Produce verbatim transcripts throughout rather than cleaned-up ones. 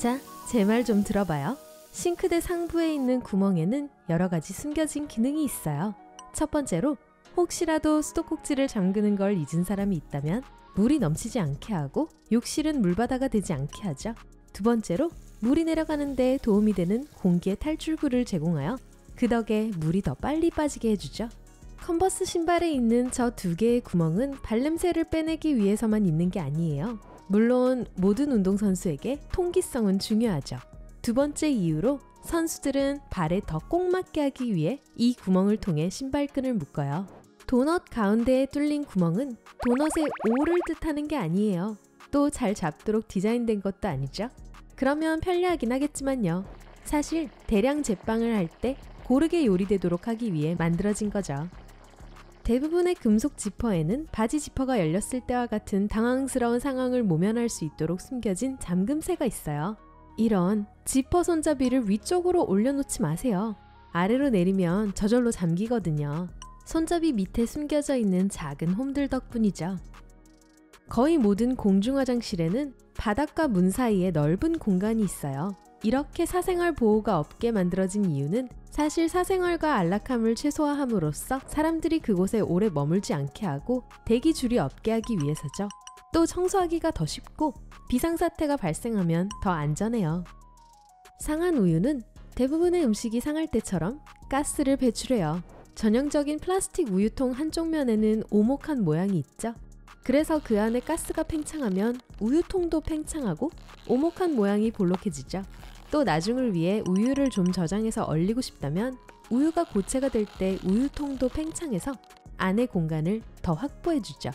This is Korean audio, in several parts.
자, 제 말 좀 들어봐요. 싱크대 상부에 있는 구멍에는 여러 가지 숨겨진 기능이 있어요. 첫 번째로 혹시라도 수도꼭지를 잠그는 걸 잊은 사람이 있다면 물이 넘치지 않게 하고 욕실은 물바다가 되지 않게 하죠. 두 번째로 물이 내려가는 데 도움이 되는 공기의 탈출구를 제공하여 그 덕에 물이 더 빨리 빠지게 해주죠. 컨버스 신발에 있는 저 두 개의 구멍은 발냄새를 빼내기 위해서만 있는 게 아니에요. 물론 모든 운동선수에게 통기성은 중요하죠. 두 번째 이유로 선수들은 발에 더 꼭 맞게 하기 위해 이 구멍을 통해 신발끈을 묶어요. 도넛 가운데에 뚫린 구멍은 도넛의 오를 뜻하는 게 아니에요. 또 잘 잡도록 디자인된 것도 아니죠. 그러면 편리하긴 하겠지만요. 사실 대량 제빵을 할 때 고르게 요리되도록 하기 위해 만들어진 거죠. 대부분의 금속 지퍼에는 바지 지퍼가 열렸을 때와 같은 당황스러운 상황을 모면할 수 있도록 숨겨진 잠금쇠가 있어요. 이런 지퍼 손잡이를 위쪽으로 올려놓지 마세요. 아래로 내리면 저절로 잠기거든요. 손잡이 밑에 숨겨져 있는 작은 홈들 덕분이죠. 거의 모든 공중화장실에는 바닥과 문 사이에 넓은 공간이 있어요. 이렇게 사생활 보호가 없게 만들어진 이유는 사실 사생활과 안락함을 최소화함으로써 사람들이 그곳에 오래 머물지 않게 하고 대기줄이 없게 하기 위해서죠. 또 청소하기가 더 쉽고 비상사태가 발생하면 더 안전해요. 상한 우유는 대부분의 음식이 상할 때처럼 가스를 배출해요. 전형적인 플라스틱 우유통 한쪽 면에는 오목한 모양이 있죠. 그래서 그 안에 가스가 팽창하면 우유통도 팽창하고 오목한 모양이 볼록해지죠. 또 나중을 위해 우유를 좀 저장해서 얼리고 싶다면 우유가 고체가 될 때 우유통도 팽창해서 안의 공간을 더 확보해주죠.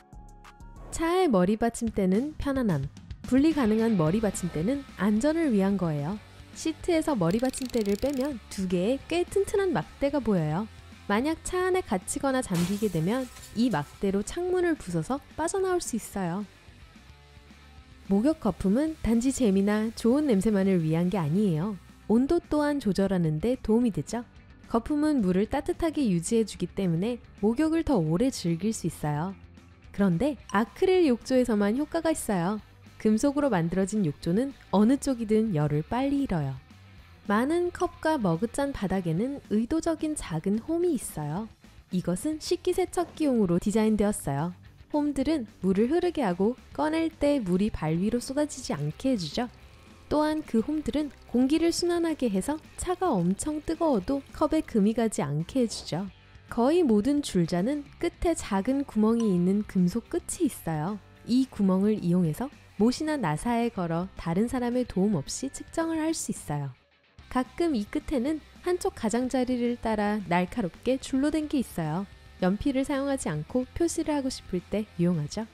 차의 머리 받침대는 편안함, 분리 가능한 머리 받침대는 안전을 위한 거예요. 시트에서 머리 받침대를 빼면 두 개의 꽤 튼튼한 막대가 보여요. 만약 차 안에 갇히거나 잠기게 되면 이 막대로 창문을 부숴서 빠져나올 수 있어요. 목욕 거품은 단지 재미나 좋은 냄새만을 위한 게 아니에요. 온도 또한 조절하는 데 도움이 되죠. 거품은 물을 따뜻하게 유지해주기 때문에 목욕을 더 오래 즐길 수 있어요. 그런데 아크릴 욕조에서만 효과가 있어요. 금속으로 만들어진 욕조는 어느 쪽이든 열을 빨리 잃어요. 많은 컵과 머그잔 바닥에는 의도적인 작은 홈이 있어요. 이것은 식기세척기용으로 디자인되었어요. 홈들은 물을 흐르게 하고 꺼낼 때 물이 발 위로 쏟아지지 않게 해주죠. 또한 그 홈들은 공기를 순환하게 해서 차가 엄청 뜨거워도 컵에 금이 가지 않게 해주죠. 거의 모든 줄자는 끝에 작은 구멍이 있는 금속 끝이 있어요. 이 구멍을 이용해서 못이나 나사에 걸어 다른 사람의 도움 없이 측정을 할 수 있어요. 가끔 이 끝에는 한쪽 가장자리를 따라 날카롭게 줄로 된 게 있어요. 연필을 사용하지 않고 표시를 하고 싶을 때 유용하죠.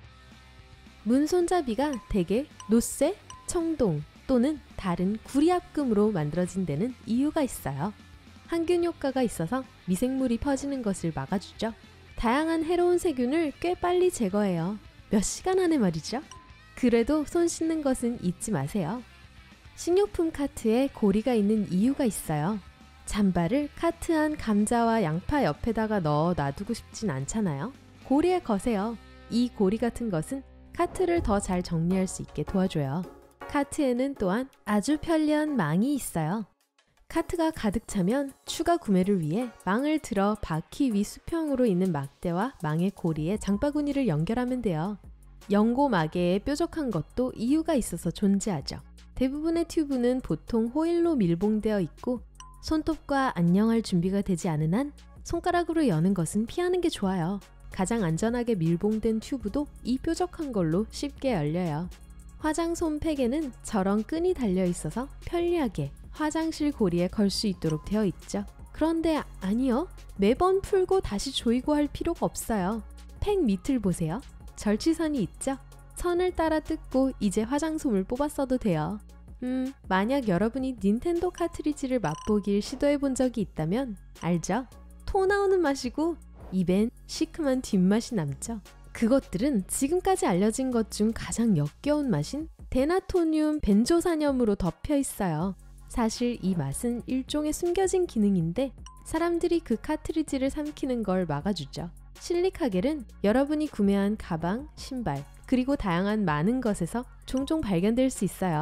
문 손잡이가 대개 노쇠, 청동 또는 다른 구리합금으로 만들어진 데는 이유가 있어요. 항균 효과가 있어서 미생물이 퍼지는 것을 막아주죠. 다양한 해로운 세균을 꽤 빨리 제거해요. 몇 시간 안에 말이죠. 그래도 손 씻는 것은 잊지 마세요. 식료품 카트에 고리가 있는 이유가 있어요. 잔바를 카트 안 감자와 양파 옆에다가 넣어 놔두고 싶진 않잖아요. 고리에 거세요. 이 고리 같은 것은 카트를 더 잘 정리할 수 있게 도와줘요. 카트에는 또한 아주 편리한 망이 있어요. 카트가 가득 차면 추가 구매를 위해 망을 들어 바퀴 위 수평으로 있는 막대와 망의 고리에 장바구니를 연결하면 돼요. 연고 마개에 뾰족한 것도 이유가 있어서 존재하죠. 대부분의 튜브는 보통 호일로 밀봉되어 있고 손톱과 안녕할 준비가 되지 않은 한 손가락으로 여는 것은 피하는 게 좋아요. 가장 안전하게 밀봉된 튜브도 이 뾰족한 걸로 쉽게 열려요. 화장솜 팩에는 저런 끈이 달려 있어서 편리하게 화장실 고리에 걸 수 있도록 되어 있죠. 그런데 아니요. 매번 풀고 다시 조이고 할 필요가 없어요. 팩 밑을 보세요. 절취선이 있죠? 선을 따라 뜯고 이제 화장솜을 뽑았어도 돼요. 음, 만약 여러분이 닌텐도 카트리지를 맛보길 시도해본 적이 있다면 알죠? 토 나오는 맛이고 입엔 시큼한 뒷맛이 남죠. 그것들은 지금까지 알려진 것 중 가장 역겨운 맛인 데나토늄 벤조산염으로 덮여 있어요. 사실 이 맛은 일종의 숨겨진 기능인데 사람들이 그 카트리지를 삼키는 걸 막아주죠. 실리카겔은 여러분이 구매한 가방, 신발, 그리고 다양한 많은 것에서 종종 발견될 수 있어요.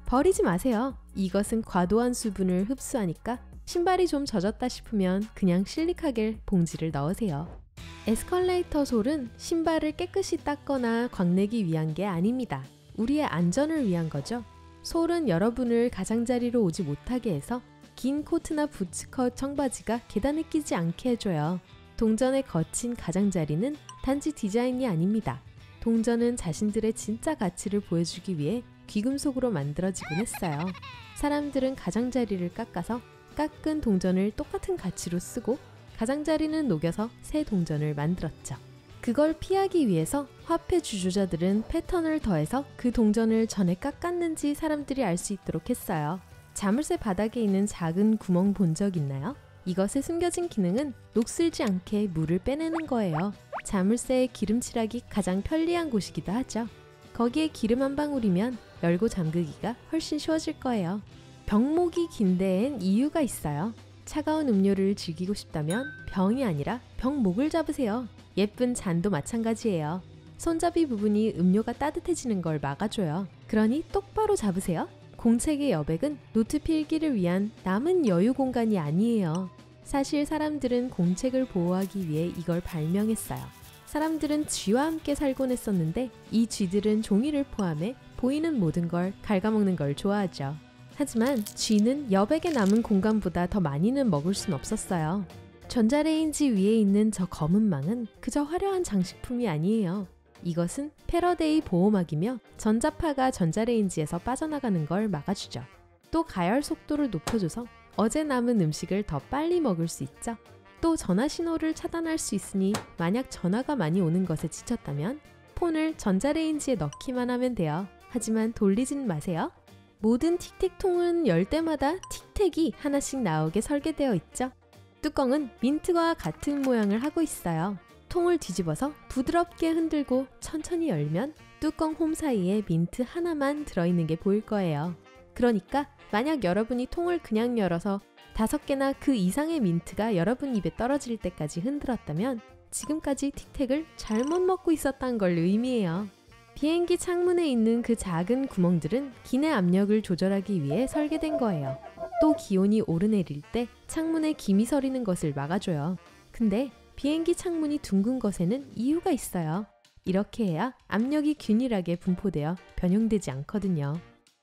버리지 마세요. 이것은 과도한 수분을 흡수하니까 신발이 좀 젖었다 싶으면 그냥 실리카겔 봉지를 넣으세요. 에스컬레이터 솔은 신발을 깨끗이 닦거나 광내기 위한 게 아닙니다. 우리의 안전을 위한 거죠. 솔은 여러분을 가장자리로 오지 못하게 해서 긴 코트나 부츠컷 청바지가 계단에 끼지 않게 해줘요. 동전의 거친 가장자리는 단지 디자인이 아닙니다. 동전은 자신들의 진짜 가치를 보여주기 위해 귀금속으로 만들어지곤 했어요. 사람들은 가장자리를 깎아서 깎은 동전을 똑같은 가치로 쓰고 가장자리는 녹여서 새 동전을 만들었죠. 그걸 피하기 위해서 화폐 주조자들은 패턴을 더해서 그 동전을 전에 깎았는지 사람들이 알 수 있도록 했어요. 자물쇠 바닥에 있는 작은 구멍 본 적 있나요? 이것의 숨겨진 기능은 녹슬지 않게 물을 빼내는 거예요. 자물쇠의 기름칠하기 가장 편리한 곳이기도 하죠. 거기에 기름 한 방울이면 열고 잠그기가 훨씬 쉬워질 거예요. 병목이 긴 데엔 이유가 있어요. 차가운 음료를 즐기고 싶다면 병이 아니라 병목을 잡으세요. 예쁜 잔도 마찬가지예요. 손잡이 부분이 음료가 따뜻해지는 걸 막아줘요. 그러니 똑바로 잡으세요. 공책의 여백은 노트 필기를 위한 남은 여유 공간이 아니에요. 사실 사람들은 공책을 보호하기 위해 이걸 발명했어요. 사람들은 쥐와 함께 살곤 했었는데 이 쥐들은 종이를 포함해 보이는 모든 걸 갉아먹는 걸 좋아하죠. 하지만 쥐는 여백에 남은 공간보다 더 많이는 먹을 순 없었어요. 전자레인지 위에 있는 저 검은 망은 그저 화려한 장식품이 아니에요. 이것은 패러데이 보호막이며 전자파가 전자레인지에서 빠져나가는 걸 막아주죠. 또 가열 속도를 높여줘서 어제 남은 음식을 더 빨리 먹을 수 있죠. 또 전화 신호를 차단할 수 있으니 만약 전화가 많이 오는 것에 지쳤다면 폰을 전자레인지에 넣기만 하면 돼요. 하지만 돌리진 마세요. 모든 틱택통은 열 때마다 틱택이 하나씩 나오게 설계되어 있죠. 뚜껑은 민트와 같은 모양을 하고 있어요. 통을 뒤집어서 부드럽게 흔들고 천천히 열면 뚜껑 홈 사이에 민트 하나만 들어있는 게 보일 거예요. 그러니까 만약 여러분이 통을 그냥 열어서 다섯 개나 그 이상의 민트가 여러분 입에 떨어질 때까지 흔들었다면 지금까지 틱택을 잘못 먹고 있었다는 걸 의미해요. 비행기 창문에 있는 그 작은 구멍들은 기내 압력을 조절하기 위해 설계된 거예요. 또 기온이 오르내릴 때 창문에 김이 서리는 것을 막아줘요. 근데 비행기 창문이 둥근 것에는 이유가 있어요. 이렇게 해야 압력이 균일하게 분포되어 변형되지 않거든요.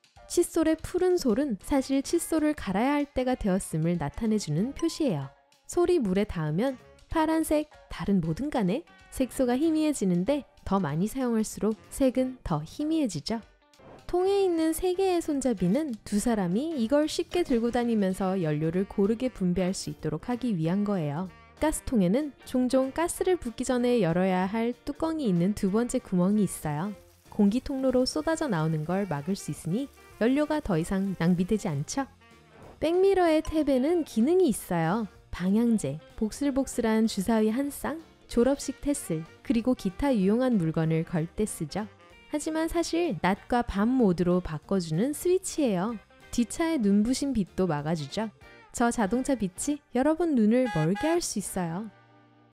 칫솔의 푸른 솔은 사실 칫솔을 갈아야 할 때가 되었음을 나타내주는 표시예요. 솔이 물에 닿으면 파란색, 다른 뭐든 간에 색소가 희미해지는데 더 많이 사용할수록 색은 더 희미해지죠. 통에 있는 세 개의 손잡이는 두 사람이 이걸 쉽게 들고 다니면서 연료를 고르게 분배할 수 있도록 하기 위한 거예요. 가스통에는 종종 가스를 붓기 전에 열어야 할 뚜껑이 있는 두 번째 구멍이 있어요. 공기 통로로 쏟아져 나오는 걸 막을 수 있으니 연료가 더 이상 낭비되지 않죠. 백미러의 탭에는 기능이 있어요. 방향제, 복슬복슬한 주사위 한 쌍, 졸업식 테슬, 그리고 기타 유용한 물건을 걸 때 쓰죠. 하지만 사실 낮과 밤 모드로 바꿔주는 스위치예요. 뒷차의 눈부신 빛도 막아주죠. 저 자동차 빛이 여러분 눈을 멀게 할 수 있어요.